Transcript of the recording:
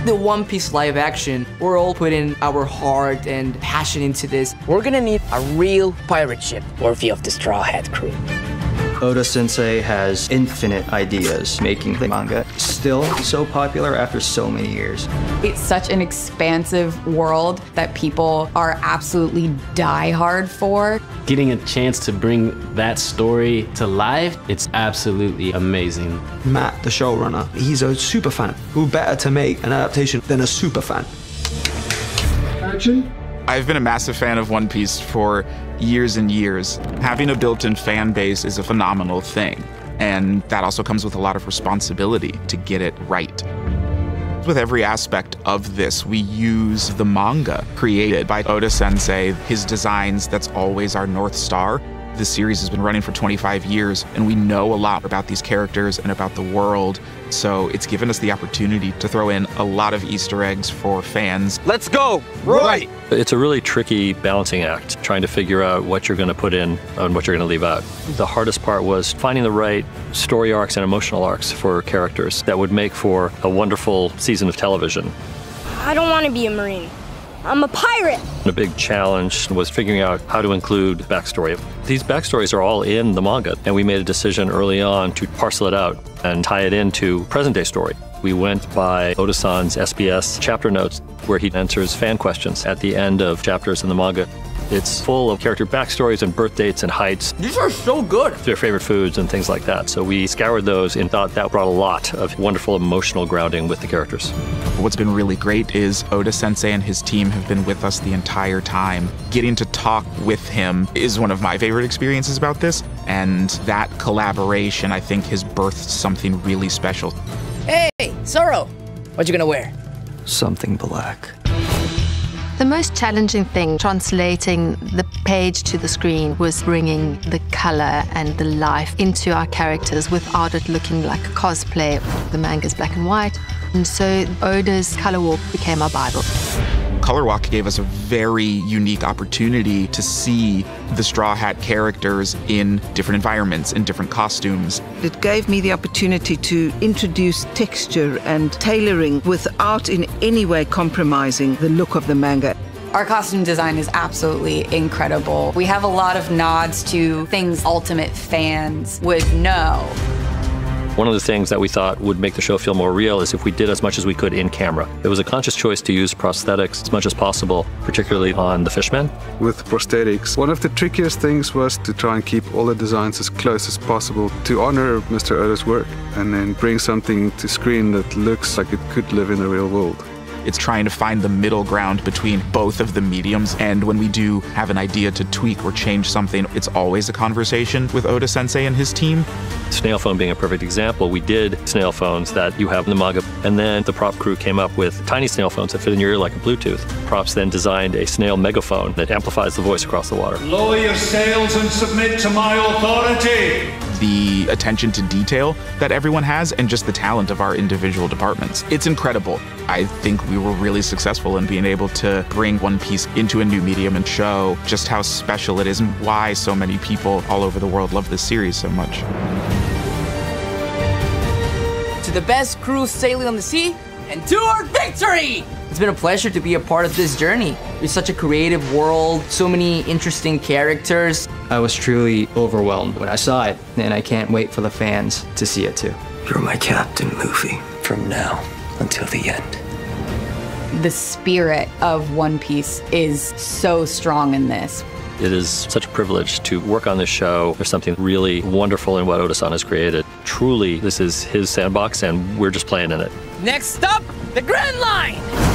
the One Piece live action, we're all putting our heart and passion into this. We're gonna need a real pirate ship worthy of the Straw Hat crew. Oda-sensei has infinite ideas, making the manga still so popular after so many years. It's such an expansive world that people are absolutely diehard for. Getting a chance to bring that story to life, it's absolutely amazing. Matt, the showrunner, he's a super fan. Who better to make an adaptation than a super fan? Action. I've been a massive fan of One Piece for years and years. Having a built-in fan base is a phenomenal thing, and that also comes with a lot of responsibility to get it right. With every aspect of this, we use the manga created by Oda-sensei, his designs, that's always our North Star. This series has been running for 25 years, and we know a lot about these characters and about the world, so it's given us the opportunity to throw in a lot of Easter eggs for fans. Let's go! Right! It's a really tricky balancing act, trying to figure out what you're going to put in and what you're going to leave out. The hardest part was finding the right story arcs and emotional arcs for characters that would make for a wonderful season of television. I don't want to be a Marine. I'm a pirate! A big challenge was figuring out how to include backstory. These backstories are all in the manga, and we made a decision early on to parcel it out and tie it into present-day story. We went by Oda-san's SBS chapter notes, where he answers fan questions at the end of chapters in the manga. It's full of character backstories and birth dates and heights. These are so good. Their favorite foods and things like that. So we scoured those and thought that brought a lot of wonderful emotional grounding with the characters. What's been really great is Oda-sensei and his team have been with us the entire time. Getting to talk with him is one of my favorite experiences about this, and that collaboration, I think, has birthed something really special. Hey, Zoro! What you gonna wear? Something black. The most challenging thing translating the page to the screen was bringing the color and the life into our characters without it looking like a cosplay. The manga's black and white, and so Oda's color walk became our Bible. Color Walk gave us a very unique opportunity to see the Straw Hat characters in different environments, in different costumes. It gave me the opportunity to introduce texture and tailoring without in any way compromising the look of the manga. Our costume design is absolutely incredible. We have a lot of nods to things Ultimate fans would know. One of the things that we thought would make the show feel more real is if we did as much as we could in camera. It was a conscious choice to use prosthetics as much as possible, particularly on the Fishmen. With prosthetics, one of the trickiest things was to try and keep all the designs as close as possible to honor Mr. Oda's work and then bring something to screen that looks like it could live in the real world. It's trying to find the middle ground between both of the mediums, and when we do have an idea to tweak or change something, it's always a conversation with Oda-sensei and his team. Snail phone being a perfect example, we did snail phones that you have in the manga, and then the prop crew came up with tiny snail phones that fit in your ear like a Bluetooth. Props then designed a snail megaphone that amplifies the voice across the water. Lower your sails and submit to my authority! The attention to detail that everyone has and just the talent of our individual departments. It's incredible. I think we were really successful in being able to bring One Piece into a new medium and show just how special it is and why so many people all over the world love this series so much. To the best crew sailing on the sea, and to our victory! It's been a pleasure to be a part of this journey. It's such a creative world, so many interesting characters. I was truly overwhelmed when I saw it, and I can't wait for the fans to see it too. You're my captain, Luffy, from now until the end. The spirit of One Piece is so strong in this. It is such a privilege to work on this show. There's something really wonderful in what Oda-san has created. Truly, this is his sandbox, and we're just playing in it. Next up, the Grand Line!